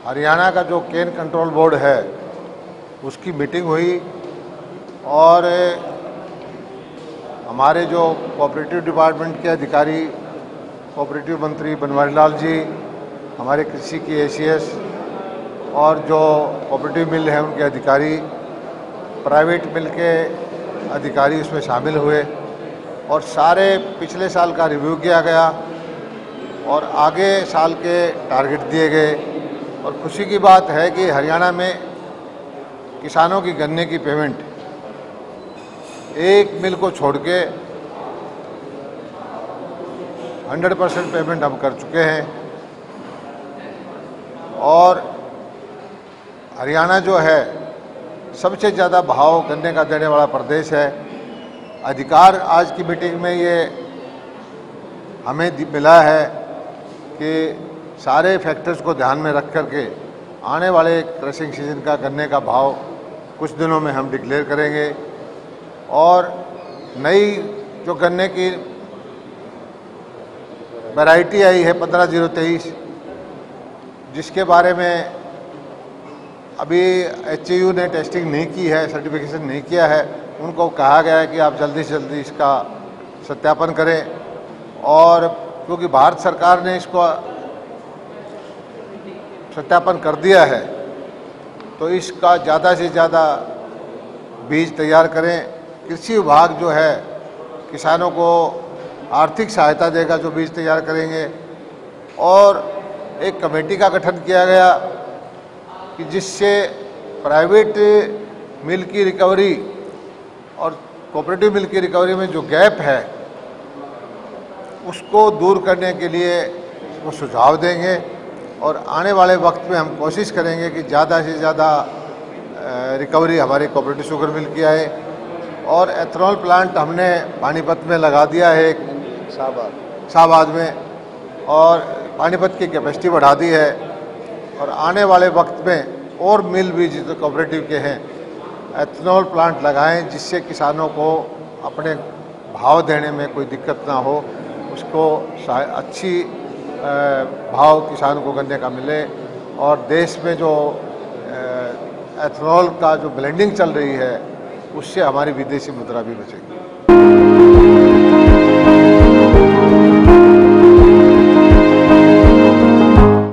हरियाणा का जो केन control board है उसकी मीटिंग हुई और हमारे जो कोऑपरेटिव डिपार्टमेंट के अधिकारी, कोऑपरेटिव मंत्री बनवारी लाल जी, हमारे कृषि की एसीएस और जो कोऑपरेटिव मिल है उनके अधिकारी, प्राइवेट मिल के अधिकारी उसमें शामिल हुए और सारे पिछले साल का रिव्यू किया गया और आगे साल के टारगेट दिए गए। और खुशी की बात है कि हरियाणा में किसानों की गन्ने की पेमेंट एक मिल को छोड़ के 100% पेमेंट हम कर चुके हैं। और हरियाणा जो है सबसे ज़्यादा भाव गन्ने का देने वाला प्रदेश है। अधिकार आज की मीटिंग में ये हमें मिला है कि सारे फैक्टर्स को ध्यान में रख करके आने वाले क्रशिंग सीजन का गन्ने का भाव कुछ दिनों में हम डिक्लेयर करेंगे। और नई जो गन्ने की वैरायटी आई है 15-023, जिसके बारे में अभी एचयू ने टेस्टिंग नहीं की है, सर्टिफिकेशन नहीं किया है, उनको कहा गया है कि आप जल्दी से जल्दी इसका सत्यापन करें। और क्योंकि भारत सरकार ने इसको सत्यापन कर दिया है तो इसका ज़्यादा से ज़्यादा बीज तैयार करें। कृषि विभाग जो है किसानों को आर्थिक सहायता देगा जो बीज तैयार करेंगे। और एक कमेटी का गठन किया गया कि जिससे प्राइवेट मिल की रिकवरी और कोऑपरेटिव मिल की रिकवरी में जो गैप है उसको दूर करने के लिए वो सुझाव देंगे। और आने वाले वक्त में हम कोशिश करेंगे कि ज़्यादा से ज़्यादा रिकवरी हमारी कोऑपरेटिव शुगर मिल की आए। और एथनॉल प्लांट हमने पानीपत में लगा दिया है, एक शाहबाद में, और पानीपत की कैपेसिटी बढ़ा दी है। और आने वाले वक्त में और मिल भी जो कोऑपरेटिव के हैं एथनॉल प्लांट लगाएं, जिससे किसानों को अपने भाव देने में कोई दिक्कत ना हो, उसको अच्छी भाव किसानों को गन्ने का मिले। और देश में जो एथनॉल का जो ब्लेंडिंग चल रही है उससे हमारी विदेशी मुद्रा भी बचेगी।